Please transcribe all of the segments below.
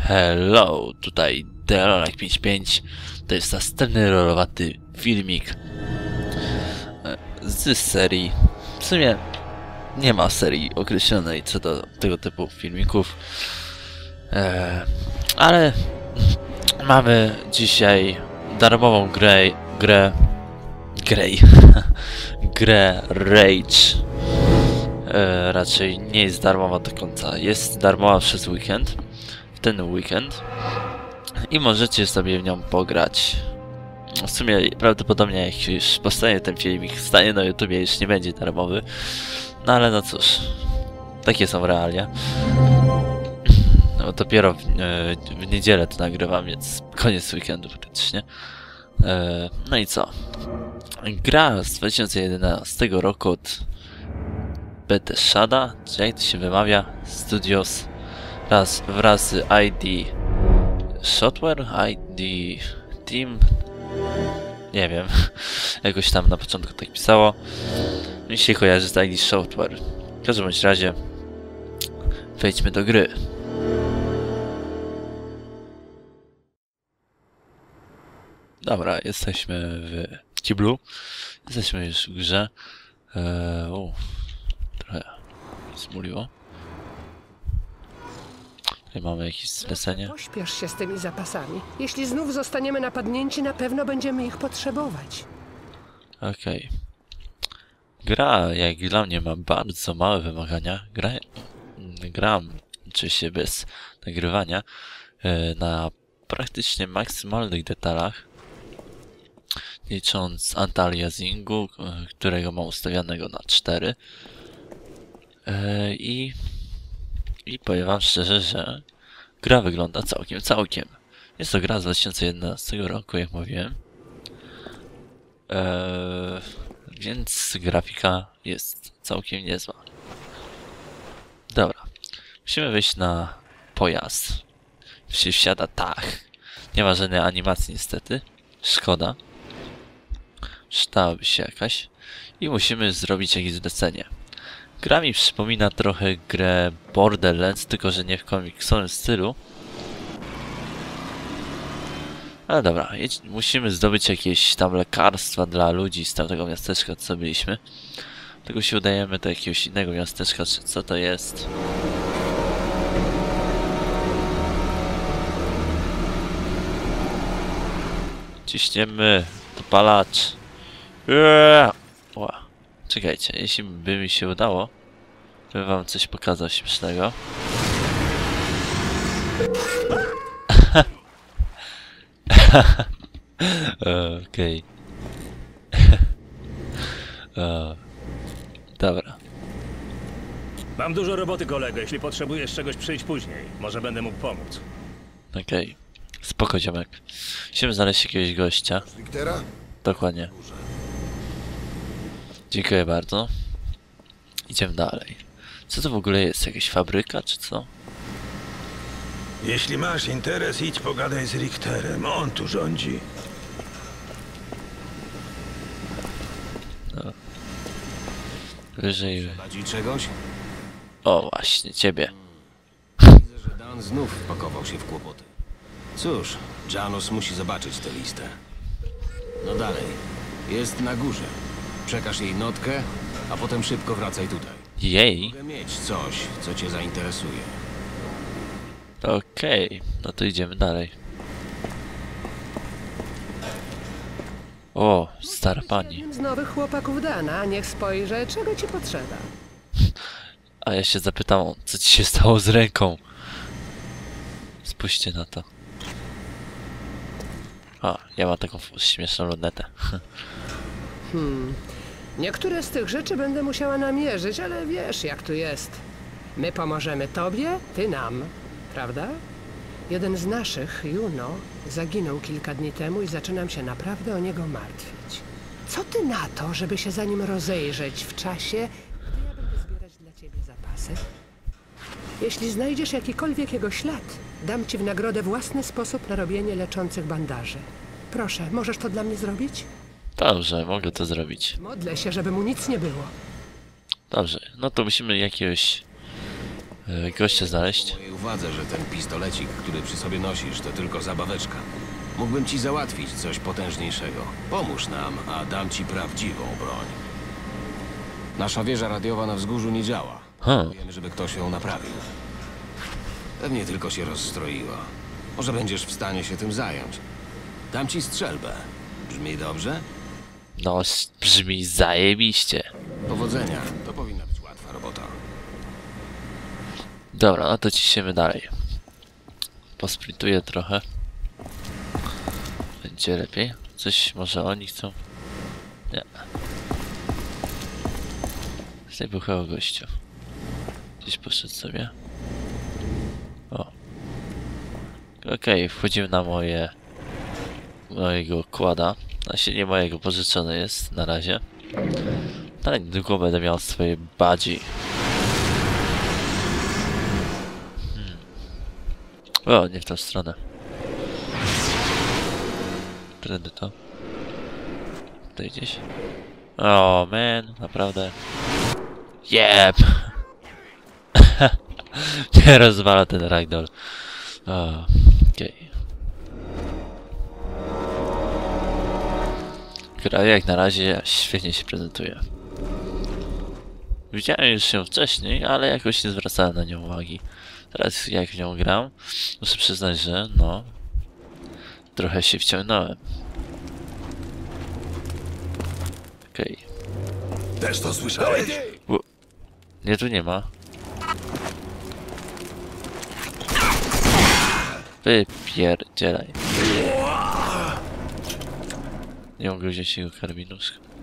Hello, tutaj Delolak55. To jest następny rolowaty filmik z serii. W sumie nie ma serii określonej co do tego typu filmików, ale mamy dzisiaj darmową grę Rage. Raczej nie jest darmowa do końca. Jest darmowa przez weekend. W ten weekend. I możecie sobie w nią pograć. W sumie prawdopodobnie jak już powstanie ten filmik, stanie na YouTubie, już nie będzie darmowy. No ale no cóż. Takie są realia. No dopiero w niedzielę to nagrywam, więc koniec weekendu praktycznie. No i co? Gra z 2011 roku od Bethesda, czy jak to się wymawia? Studios wraz z ID Software, ID Team, nie wiem, jakoś tam na początku tak pisało. Mi się kojarzy z ID Software. W każdym bądź razie wejdźmy do gry. Dobra, jesteśmy w kiblu. Jesteśmy już w grze. Trochę zmuliło. Tutaj mamy jakieś zlecenie. Pośpiesz się z tymi zapasami. Jeśli znów zostaniemy napadnięci, na pewno będziemy ich potrzebować. Okej. Gra, jak dla mnie, ma bardzo małe wymagania. Gram oczywiście bez nagrywania na praktycznie maksymalnych detalach, licząc anti-aliasingu, którego mam ustawionego na 4. I powiem wam szczerze, że gra wygląda całkiem. Jest to gra z 2011 roku, jak mówiłem. Więc grafika jest całkiem niezła. Dobra. Musimy wejść na pojazd. Się wsiada tak. Nie ma żadnej animacji niestety. Szkoda. Przydałaby się jakaś. I musimy zrobić jakieś zlecenie. Gra mi przypomina trochę grę Borderlands, tylko że nie w komiksowym stylu. Ale dobra, musimy zdobyć jakieś tam lekarstwa dla ludzi z tamtego miasteczka, co byliśmy. Tylko się udajemy do jakiegoś innego miasteczka, czy co to jest. Ciśniemy, dopalacz. Czekajcie, jeśli by mi się udało, bym wam coś pokazał śmiesznego. Okej. Dobra. Mam dużo roboty, kolego. Jeśli potrzebujesz czegoś, przyjdź później. Może będę mógł pomóc. Okej. Spoko, ziomek. Musimy znaleźć jakiegoś gościa. Richtera? Dokładnie. Dziękuję bardzo. Idziemy dalej. Co to w ogóle jest? Jakaś fabryka, czy co? Jeśli masz interes, idź pogadaj z Richterem. On tu rządzi. No. Wyżej. Bardziej czegoś? O, właśnie, ciebie. Widzę, że Dan znów wpakował się w kłopoty. Cóż, Janus musi zobaczyć tę listę. No dalej. Jest na górze. Przekaż jej notkę, a potem szybko wracaj tutaj. Jej. Mogę mieć coś, co cię zainteresuje. Okej, no to idziemy dalej. O, stara pani. Jednym z nowych chłopaków Dana, niech spojrzę, czego ci potrzeba. A ja się zapytam, co ci się stało z ręką? Spójrzcie na to. A, ja mam taką śmieszną lunetę. Niektóre z tych rzeczy będę musiała namierzyć, ale wiesz, jak tu jest. My pomożemy tobie, ty nam, prawda? Jeden z naszych, Juno, zaginął kilka dni temu i zaczynam się naprawdę o niego martwić. Co ty na to, żeby się za nim rozejrzeć w czasie, gdy ja będę zbierać dla ciebie zapasy? Jeśli znajdziesz jakikolwiek jego ślad, dam ci w nagrodę własny sposób na robienie leczących bandaży. Proszę, możesz to dla mnie zrobić? Dobrze, mogę to zrobić. Modlę się, żeby mu nic nie było. Dobrze, no to musimy jakiegoś gościa znaleźć. Mojej uwadze, że ten pistolecik, który przy sobie nosisz, to tylko zabaweczka. Mógłbym ci załatwić coś potężniejszego. Pomóż nam, a dam ci prawdziwą broń. Nasza wieża radiowa na wzgórzu nie działa. Wiemy, żeby ktoś ją naprawił. Pewnie tylko się rozstroiła. Może będziesz w stanie się tym zająć. Dam ci strzelbę. Brzmi dobrze? No, brzmi zajebiście. Powodzenia. To powinna być łatwa robota. Dobra, no to ciśniemy dalej. Posprintuję trochę. Będzie lepiej. Coś może oni chcą? Nie. Tutaj był chyba gościu. Gdzieś poszedł sobie. O. Okej, wchodzimy na mojego kłada. Znaczy nie mojego, pożyczone jest na razie. Ale niedługo będę miał swoje badzi. O, nie w tą stronę. Trendy to. Tutaj gdzieś. O, man, naprawdę. Jeb! Nie rozwala ten ragdoll. Okej. Gra jak na razie świetnie się prezentuje. Widziałem już ją wcześniej, ale jakoś nie zwracałem na nią uwagi. Teraz jak w nią gram, muszę przyznać, że no... trochę się wciągnąłem. Okej. Też to słyszałeś? Nie, tu nie ma. Wypierdzielaj. Nie mogę wziąć jego karabinu.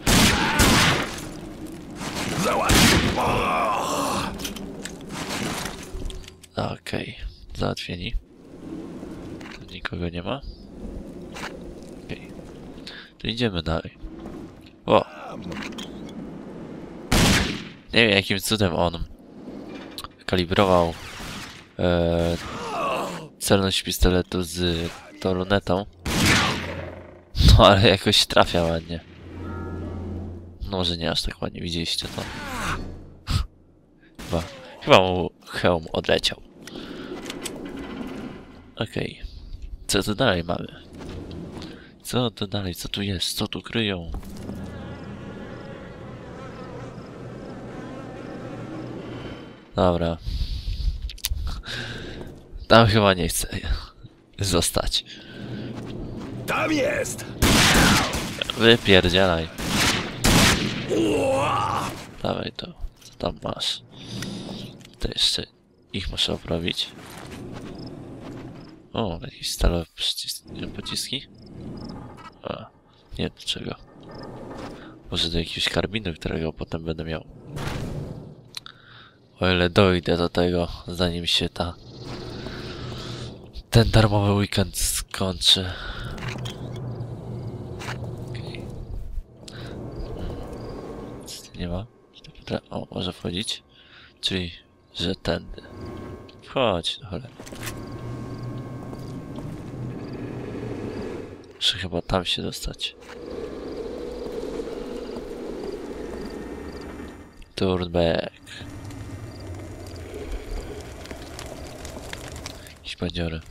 Okej, załatwieni. Tu nikogo nie ma. Okej. To idziemy dalej. O! Nie wiem jakim cudem on kalibrował celność pistoletu z tą lunetą. No ale jakoś trafia ładnie. No może nie aż tak ładnie, widzieliście to. Chyba mu hełm odleciał. Okej. Co tu dalej mamy? Co tu dalej? Co tu jest? Co tu kryją? Dobra. Tam chyba nie chcę zostać. Tam jest! Wypierdzielaj. Dawaj to. Co tam masz? To jeszcze ich muszę oprawić. O, jakieś stalowe pociski. A, nie do czego. Może do jakiegoś karbinu, którego potem będę miał. O ile dojdę do tego, zanim się ten darmowy weekend skończy. Okay. Nie ma. O, może wchodzić? Czyli, że tędy. Wchodź, no cholera. Muszę chyba tam się dostać. Turn back. Jakieś bandziory.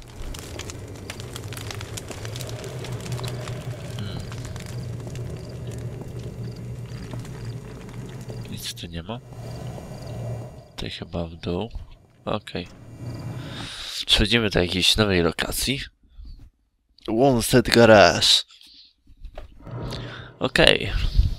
Nic tu nie ma. Tutaj chyba w dół. Okej. Przechodzimy do jakiejś nowej lokacji. Wanted Garage. Okej.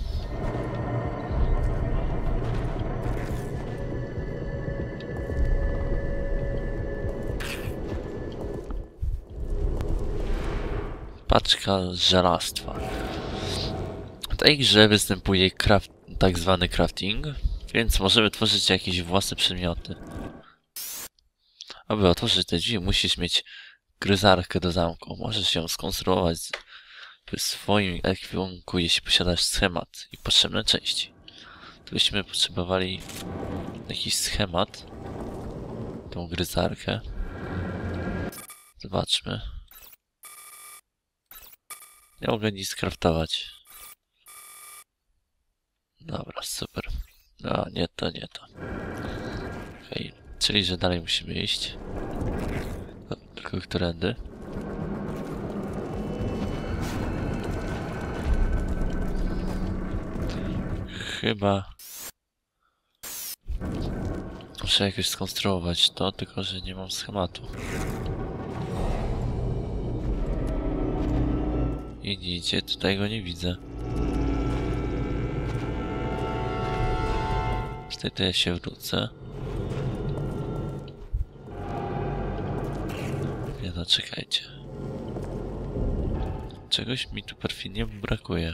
Paczka żelastwa. W tej grze występuje tak zwany crafting, więc możemy tworzyć jakieś własne przedmioty. Aby otworzyć te drzwi, musisz mieć gryzarkę do zamku. Możesz ją skonstruować w swoim ekwipunku, jeśli posiadasz schemat i potrzebne części. Tu byśmy potrzebowali jakiś schemat. Tą gryzarkę. Zobaczmy. Nie mogę nic skraftować. Dobra, super. No, nie to, nie to. Okej. Czyli, że dalej musimy iść. O, tylko którędy? Chyba... Muszę jakoś skonstruować to, tylko że nie mam schematu. I nie idzie, tutaj go nie widzę. Tutaj to ja się wrócę. Nie no, czekajcie. Czegoś mi tu perfidnie brakuje.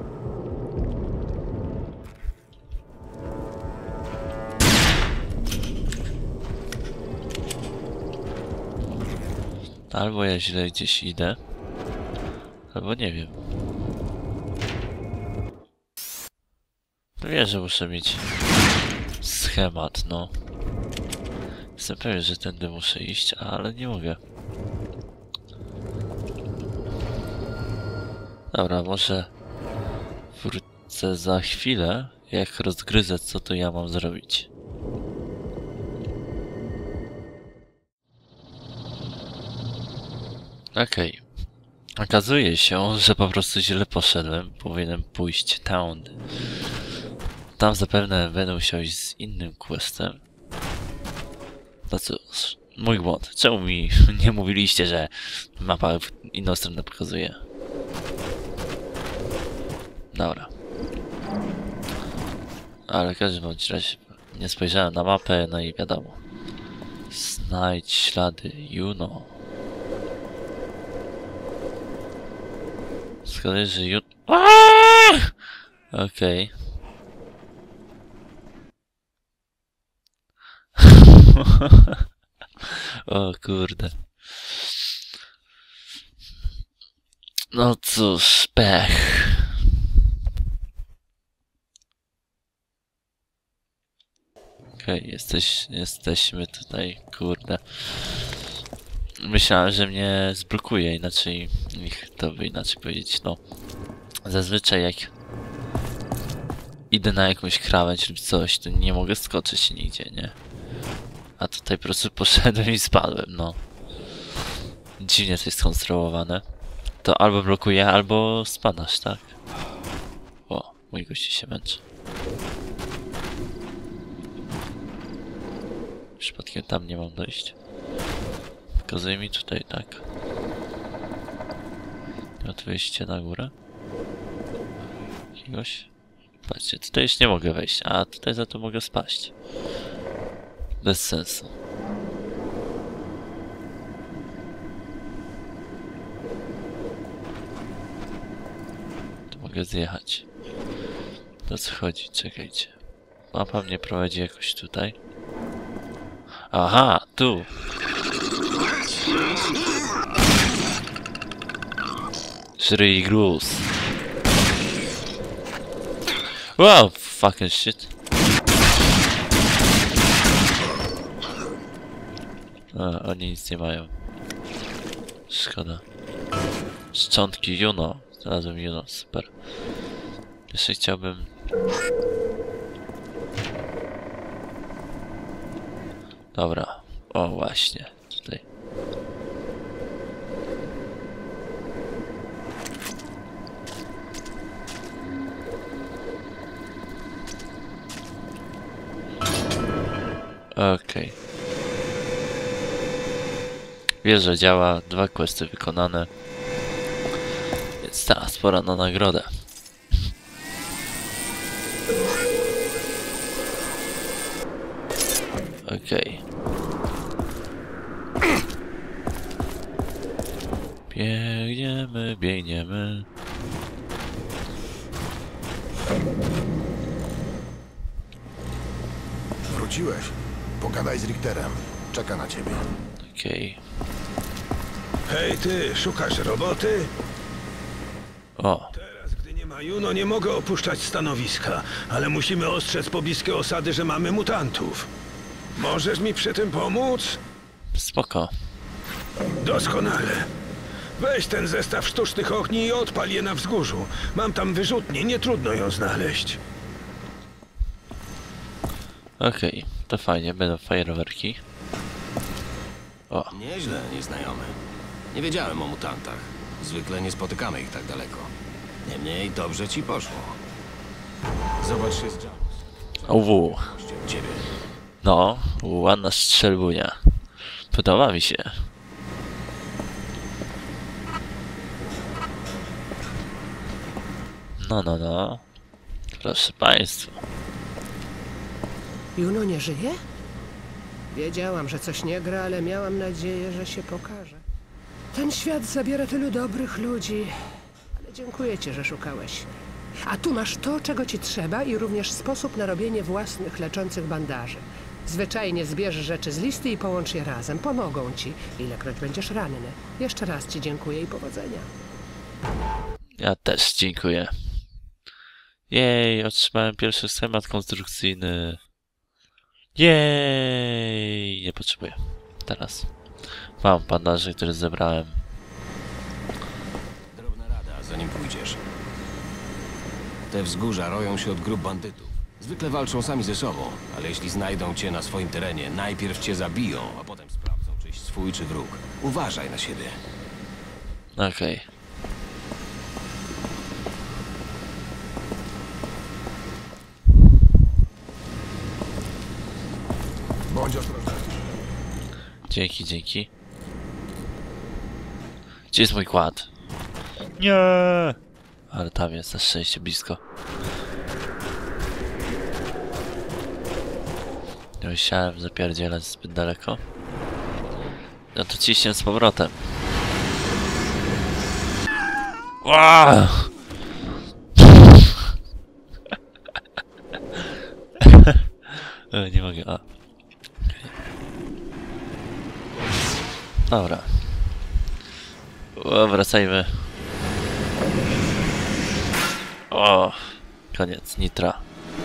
Albo ja źle gdzieś idę, albo nie wiem. Wiem, że muszę mieć schemat, no. Jestem pewien, że tędy muszę iść, ale nie mogę. Dobra, może wrócę za chwilę, jak rozgryzę, co tu ja mam zrobić. Okej. Okazuje się, że po prostu źle poszedłem. Powinienem pójść tam. Tam zapewne będę musiał iść z innym questem. No cóż, mój błąd. Czemu mi nie mówiliście, że mapa w inną stronę pokazuje? Dobra. Ale w każdym bądź razie nie spojrzałem na mapę, no i wiadomo. Znajdź ślady Juno. Szkoda, że Okej. O kurde. No cóż, pech. Okej, jesteśmy tutaj, kurde. Myślałem, że mnie zblokuje, inaczej, to by inaczej powiedzieć, no. Zazwyczaj jak idę na jakąś krawędź lub coś, to nie mogę skoczyć nigdzie, nie? A tutaj po prostu poszedłem i spadłem, no. Dziwnie to jest skonstruowane. To albo blokuje, albo spadasz, tak? O, mój gości się męczy. Przypadkiem tam nie mam dojść. Pokazuje mi tutaj, tak. Od wyjście na górę. Jakiegoś. Patrzcie, tutaj już nie mogę wejść, a tutaj za to mogę spaść. Bez sensu. Tu mogę zjechać. To co chodzi? Czekajcie. Mapa mnie prowadzi jakoś tutaj. Aha, tu! Shri Gruz. Wow, fucking shit. A, oni nic nie mają. Szkoda. Szczątki Juno. Znalazłem Juno, super. Jeszcze chciałbym... Dobra. O, właśnie. Tutaj. Okej. Wiesz, że działa. 2 questy wykonane. Więc teraz pora na nagrodę. Okej. Biegniemy, biegniemy. Wróciłeś. Pogadaj z Richterem. Czeka na ciebie. Okej. Hej ty, szukasz roboty? O, Teraz, gdy nie ma Juno, nie mogę opuszczać stanowiska, ale musimy ostrzec pobliskie osady, że mamy mutantów. Możesz mi przy tym pomóc? spoko. Doskonale. Weź ten zestaw sztucznych ogni i odpal je na wzgórzu. Mam tam wyrzutnię, nie trudno ją znaleźć. Okej. To fajnie, będą fajerwerki. O, Nieźle, nieznajomy. Nie wiedziałem o mutantach. Zwykle nie spotykamy ich tak daleko. Niemniej dobrze ci poszło. Zobacz się z Janus. uuu. U ciebie. No, ładna strzelbunia. Podoba mi się. No, no, no. Proszę państwa. Juno nie żyje? Wiedziałam, że coś nie gra, ale miałam nadzieję, że się pokaże. Ten świat zabiera tylu dobrych ludzi. Ale dziękuję ci, że szukałeś. A tu masz to, czego ci trzeba i również sposób na robienie własnych leczących bandaży. Zwyczajnie zbierz rzeczy z listy i połącz je razem. Pomogą ci, ilekroć będziesz ranny. Jeszcze raz ci dziękuję i powodzenia. Ja też dziękuję. Jej, otrzymałem pierwszy schemat konstrukcyjny. Jej, nie potrzebuję. Teraz. Mam bandaże, które zebrałem. Drobna rada, zanim pójdziesz. Te wzgórza roją się od grup bandytów. Zwykle walczą sami ze sobą, ale jeśli znajdą cię na swoim terenie, najpierw cię zabiją, a potem sprawdzą, czyś swój czy wróg. Uważaj na siebie. Okej. Bądź ostrożny. Dzięki, dzięki. Gdzie jest mój kład? Nie! Ale tam jest na szczęście blisko. Nie musiałem zapierdzielać zbyt daleko. No to ciśnie z powrotem. Wow! Nie mogę, a. Dobra. O, wracajmy. O, koniec nitra.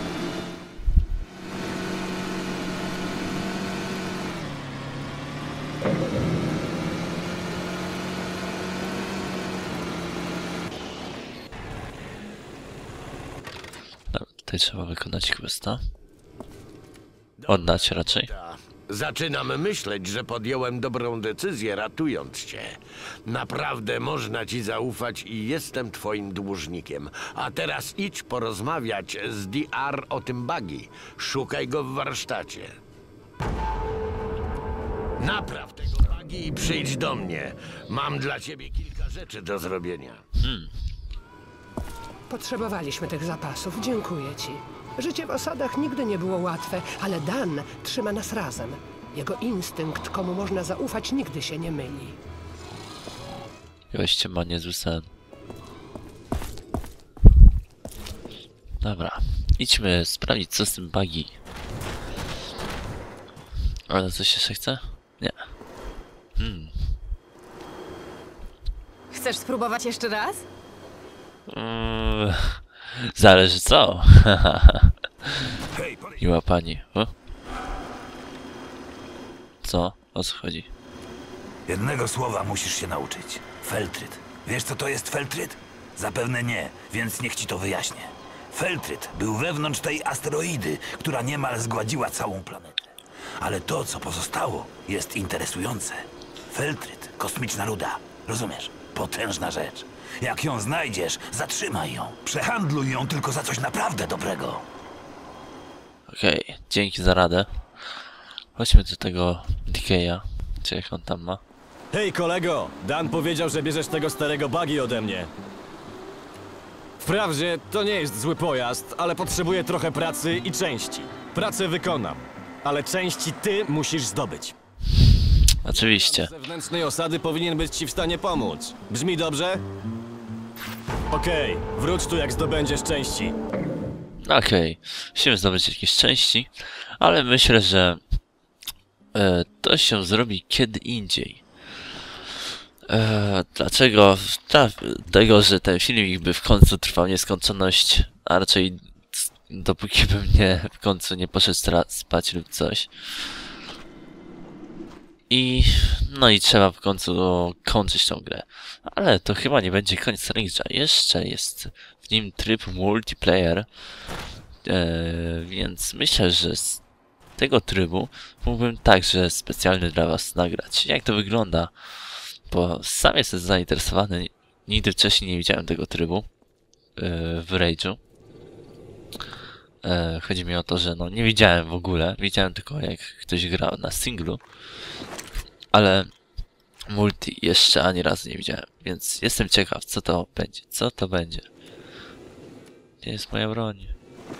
Dobra, tutaj trzeba wykonać questa. Oddać raczej. Zaczynam myśleć, że podjąłem dobrą decyzję, ratując cię. Naprawdę można ci zaufać i jestem twoim dłużnikiem. A teraz idź porozmawiać z DR o tym buggy. Szukaj go w warsztacie. Napraw tego buggy i przyjdź do mnie. Mam dla ciebie kilka rzeczy do zrobienia. Potrzebowaliśmy tych zapasów, dziękuję ci. Życie w osadach nigdy nie było łatwe, ale Dan trzyma nas razem. Jego instynkt, komu można zaufać, nigdy się nie myli. Goście ma niezły sen. Dobra, idźmy sprawdzić, co z tym buggy. Ale coś jeszcze chce? Nie. Chcesz spróbować jeszcze raz? Zależy co. Miła pani. O? Co? O co chodzi? Jednego słowa musisz się nauczyć. Feltryt. Wiesz, co to jest feltryt? Zapewne nie, więc niech ci to wyjaśnię. Feltryt był wewnątrz tej asteroidy, która niemal zgładziła całą planetę. Ale to, co pozostało, jest interesujące. Feltryt, kosmiczna ruda. Rozumiesz? Potężna rzecz. Jak ją znajdziesz, zatrzymaj ją. Przehandluj ją tylko za coś naprawdę dobrego. Okej, dzięki za radę. Chodźmy do tego Dikeya. Czy jak on tam ma? Hej kolego, Dan powiedział, że bierzesz tego starego buggy ode mnie. Wprawdzie to nie jest zły pojazd, ale potrzebuję trochę pracy i części. Pracę wykonam, ale części ty musisz zdobyć. Oczywiście. Z zewnętrznej osady powinien być ci w stanie pomóc. Brzmi dobrze? Okej, wróć tu jak zdobędziesz części. Okej, musimy zdobyć jakieś części, ale myślę, że to się zrobi kiedy indziej. Dlaczego? Dlatego, że ten filmik by w końcu trwał nieskończoność, a raczej dopóki bym w końcu nie poszedł spać lub coś. No i trzeba w końcu kończyć tą grę. Ale to chyba nie będzie koniec Range'a. Jeszcze jest w nim tryb multiplayer. Więc myślę, że tego trybu mógłbym także specjalnie dla was nagrać. Jak to wygląda? Bo sam jestem zainteresowany. Nigdy wcześniej nie widziałem tego trybu w Rage'u. Chodzi mi o to, że no nie widziałem w ogóle. Widziałem tylko jak ktoś grał na singlu. Ale multi jeszcze ani razu nie widziałem. Więc jestem ciekaw, co to będzie. Co to będzie? Gdzie jest moja broń?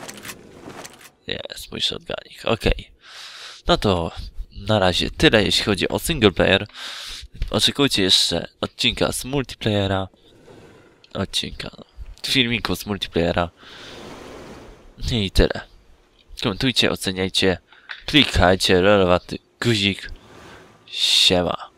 Jest mój shotgunik. Okej. No to na razie tyle, jeśli chodzi o single player. Oczekujcie jeszcze odcinka z multiplayera. Filmiku z multiplayera. I tyle. Komentujcie, oceniajcie, klikajcie, relewaty guzik. Siema.